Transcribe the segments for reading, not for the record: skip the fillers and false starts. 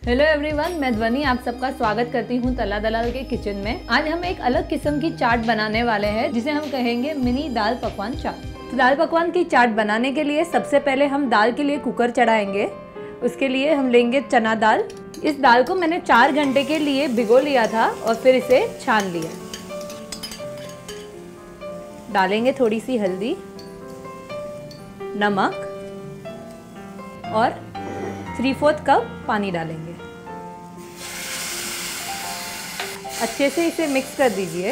Hello everyone, मैं ध्वनि आप सबका स्वागत करती हूँ तला दलाल के किचन में। आज हम एक अलग किस्म की चाट बनाने वाले हैं जिसे हम कहेंगे मिनी दाल पकवान चाट। तो दाल पकवान की चाट बनाने के लिए सबसे पहले हम दाल के लिए कुकर चढ़ाएंगे। उसके लिए हम लेंगे चना दाल। इस दाल को मैंने 4 घंटे के लिए भिगो लिया था और फिर इसे छान लिया। डालेंगे थोड़ी सी हल्दी, नमक और 3/4 कप पानी डालेंगे। अच्छे से इसे मिक्स कर दीजिए।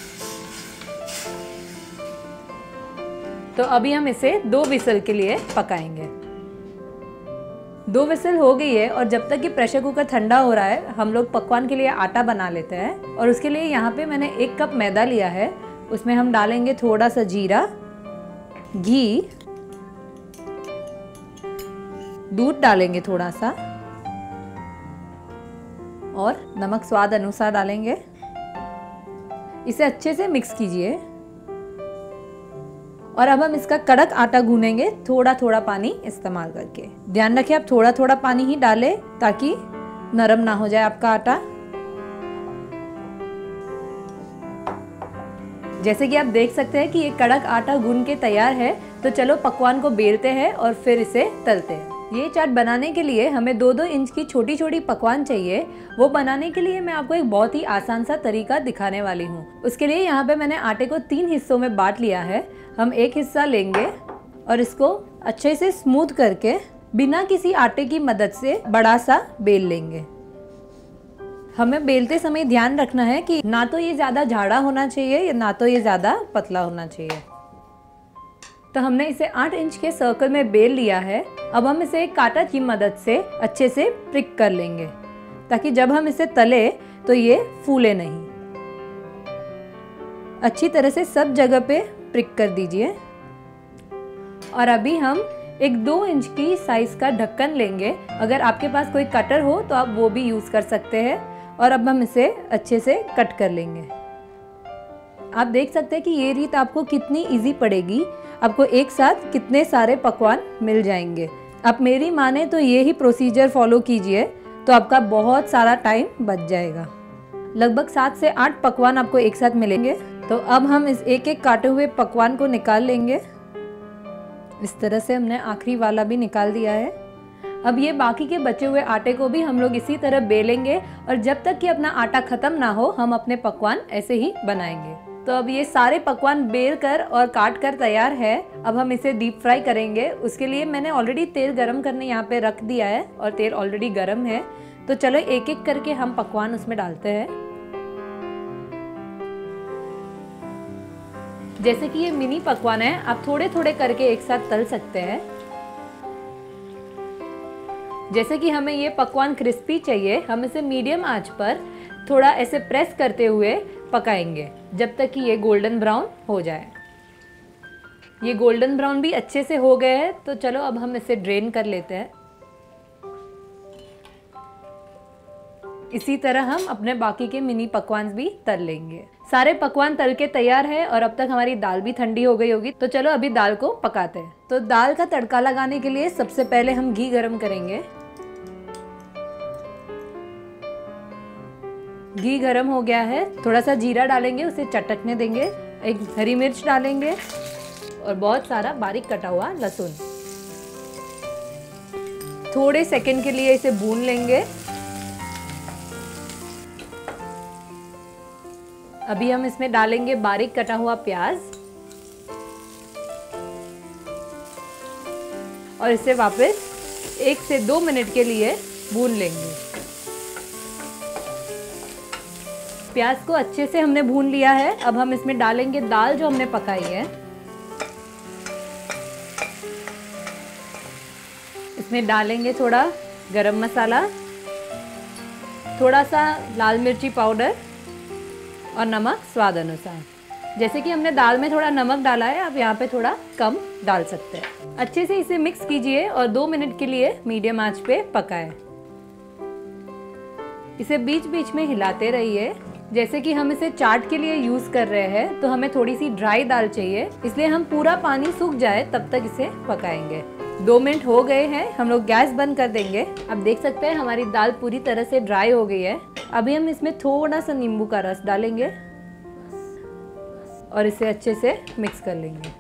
तो अभी हम इसे 2 विसल के लिए पकाएंगे। 2 विसल हो गई है और जब तक कि प्रेशर कुकर ठंडा हो रहा है हम लोग पकवान के लिए आटा बना लेते हैं। और उसके लिए यहाँ पे मैंने 1 कप मैदा लिया है। उसमें हम डालेंगे थोड़ा सा जीरा, घी, दूध डालेंगे थोड़ा सा और नमक स्वाद अनुसार डालेंगे। इसे अच्छे से मिक्स कीजिए और अब हम इसका कड़क आटा गूंनेंगे थोड़ा थोड़ा पानी इस्तेमाल करके। ध्यान रखें आप थोड़ा थोड़ा पानी ही डालें ताकि नरम ना हो जाए आपका आटा। जैसे कि आप देख सकते हैं कि ये कड़क आटा गूंद के तैयार है। तो चलो पकवान को बेलते हैं और फिर इसे तलते हैं। ये चाट बनाने के लिए हमें 2-2 इंच की छोटी छोटी पकवान चाहिए। वो बनाने के लिए मैं आपको एक बहुत ही आसान सा तरीका दिखाने वाली हूँ। उसके लिए यहाँ पे मैंने आटे को 3 हिस्सों में बांट लिया है। हम एक हिस्सा लेंगे और इसको अच्छे से स्मूथ करके बिना किसी आटे की मदद से बड़ा सा बेल लेंगे। हमें बेलते समय ध्यान रखना है कि ना तो ये ज़्यादा झाड़ा होना चाहिए या ना तो ये ज़्यादा पतला होना चाहिए। तो हमने इसे 8 इंच के सर्कल में बेल लिया है। अब हम इसे एक कांटा की मदद से अच्छे से प्रिक कर लेंगे ताकि जब हम इसे तले तो ये फूले नहीं। अच्छी तरह से सब जगह पे प्रिक कर दीजिए। और अभी हम एक 2 इंच की साइज का ढक्कन लेंगे। अगर आपके पास कोई कटर हो तो आप वो भी यूज कर सकते हैं। और अब हम इसे अच्छे से कट कर लेंगे। आप देख सकते हैं कि ये रीत आपको कितनी इजी पड़ेगी। आपको एक साथ कितने सारे पकवान मिल जाएंगे। आप मेरी माने तो ये ही प्रोसीजर फॉलो कीजिए तो आपका बहुत सारा टाइम बच जाएगा। लगभग 7 से 8 पकवान आपको एक साथ मिलेंगे। तो अब हम इस एक एक काटे हुए पकवान को निकाल लेंगे। इस तरह से हमने आखिरी वाला भी निकाल दिया है। अब ये बाकी के बचे हुए आटे को भी हम लोग इसी तरह बेलेंगे और जब तक कि अपना आटा खत्म ना हो हम अपने पकवान ऐसे ही बनाएंगे। तो अब ये सारे पकवान बेल कर और काट कर तैयार है। अब हम इसे डीप फ्राई करेंगे। उसके लिए मैंने ऑलरेडी तेल गरम करने यहाँ पे रख दिया है और तेल ऑलरेडी गरम है। तो चलो एक एक करके हम पकवान उसमें डालते हैं। जैसे कि ये मिनी पकवान है, आप थोड़े थोड़े करके एक साथ तल सकते हैं। जैसे कि हमें ये पकवान क्रिस्पी चाहिए, हम इसे मीडियम आंच पर थोड़ा ऐसे प्रेस करते हुए पकाएंगे जब तक कि ये गोल्डन ब्राउन हो जाए। ये गोल्डन ब्राउन भी अच्छे से हो गए हैं। तो चलो अब हम इसे ड्रेन कर लेते हैं। इसी तरह हम अपने बाकी के मिनी पकवान भी तल लेंगे। सारे पकवान तल के तैयार है और अब तक हमारी दाल भी ठंडी हो गई होगी। तो चलो अभी दाल को पकाते हैं। तो दाल का तड़का लगाने के लिए सबसे पहले हम घी गरम करेंगे। घी गरम हो गया है। थोड़ा सा जीरा डालेंगे, उसे चटकने देंगे। एक हरी मिर्च डालेंगे और बहुत सारा बारीक कटा हुआ लहसुन। थोड़े सेकंड के लिए इसे भून लेंगे। अभी हम इसमें डालेंगे बारीक कटा हुआ प्याज और इसे वापस 1 से 2 मिनट के लिए भून लेंगे। प्याज को अच्छे से हमने भून लिया है। अब हम इसमें डालेंगे दाल जो हमने पकाई है। इसमें डालेंगे थोड़ा गरम मसाला, थोड़ा सा लाल मिर्ची पाउडर और नमक स्वाद अनुसार। जैसे कि हमने दाल में थोड़ा नमक डाला है, आप यहाँ पे थोड़ा कम डाल सकते हैं। अच्छे से इसे मिक्स कीजिए और 2 मिनट के लिए मीडियम आंच पे पकाएं। इसे बीच बीच में हिलाते रहिए। जैसे कि हम इसे चाट के लिए यूज कर रहे हैं तो हमें थोड़ी सी ड्राई दाल चाहिए, इसलिए हम पूरा पानी सूख जाए तब तक इसे पकाएंगे। 2 मिनट हो गए हैं, हम लोग गैस बंद कर देंगे। अब देख सकते हैं हमारी दाल पूरी तरह से ड्राई हो गई है। अभी हम इसमें थोड़ा सा नींबू का रस डालेंगे और इसे अच्छे से मिक्स कर लेंगे।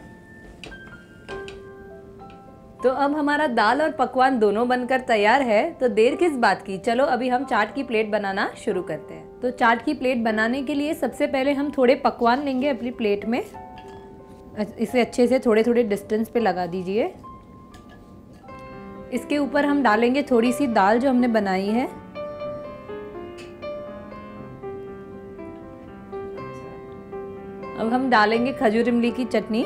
तो अब हमारा दाल और पकवान दोनों बनकर तैयार है, तो देर किस बात की, चलो अभी हम चाट की प्लेट बनाना शुरू करते हैं। तो चाट की प्लेट बनाने के लिए सबसे पहले हम थोड़े पकवान लेंगे अपनी प्लेट में। इसे अच्छे से थोड़े थोड़े डिस्टेंस पे लगा दीजिए। इसके ऊपर हम डालेंगे थोड़ी सी दाल जो हमने बनाई है। अब हम डालेंगे खजूर इमली की चटनी।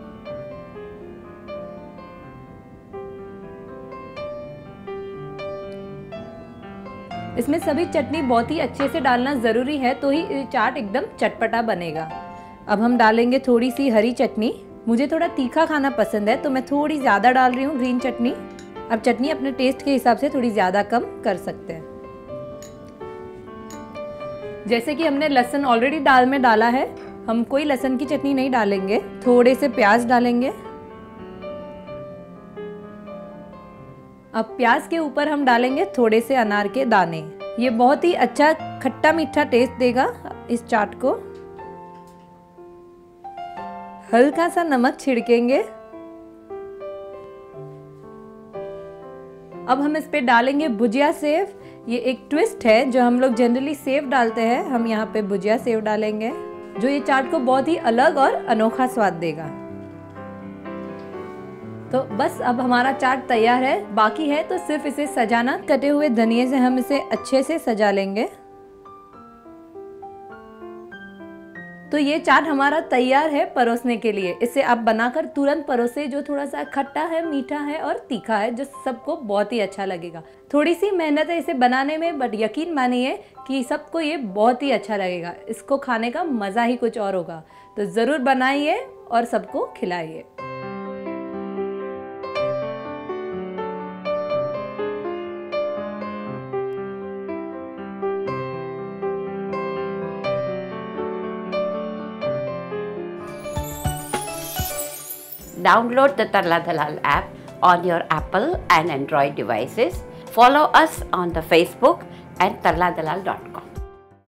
इसमें सभी चटनी बहुत ही अच्छे से डालना ज़रूरी है, तो ही चाट एकदम चटपटा बनेगा। अब हम डालेंगे थोड़ी सी हरी चटनी। मुझे थोड़ा तीखा खाना पसंद है तो मैं थोड़ी ज़्यादा डाल रही हूँ ग्रीन चटनी। अब चटनी अपने टेस्ट के हिसाब से थोड़ी ज़्यादा कम कर सकते हैं। जैसे कि हमने लहसुन ऑलरेडी दाल में डाला है, हम कोई लहसुन की चटनी नहीं डालेंगे। थोड़े से प्याज डालेंगे। अब प्याज के ऊपर हम डालेंगे थोड़े से अनार के दाने। ये बहुत ही अच्छा खट्टा मीठा टेस्ट देगा इस चाट को। हल्का सा नमक छिड़केंगे। अब हम इस पे डालेंगे भुजिया सेव। ये एक ट्विस्ट है, जो हम लोग जनरली सेव डालते हैं, हम यहाँ पे भुजिया सेव डालेंगे, जो ये चाट को बहुत ही अलग और अनोखा स्वाद देगा। तो बस अब हमारा चाट तैयार है, बाकी है तो सिर्फ इसे सजाना। कटे हुए धनिये से हम इसे अच्छे से सजा लेंगे। तो ये चाट हमारा तैयार है परोसने के लिए। इसे आप बनाकर तुरंत परोसे, जो थोड़ा सा खट्टा है, मीठा है और तीखा है, जो सबको बहुत ही अच्छा लगेगा। थोड़ी सी मेहनत है इसे बनाने में, बट यकीन मानिए कि सबको ये बहुत ही अच्छा लगेगा। इसको खाने का मज़ा ही कुछ और होगा। तो ज़रूर बनाइए और सबको खिलाइए। Download the Tarla Dalal app on your Apple and Android devices. Follow us on the Facebook and tarladalal.com.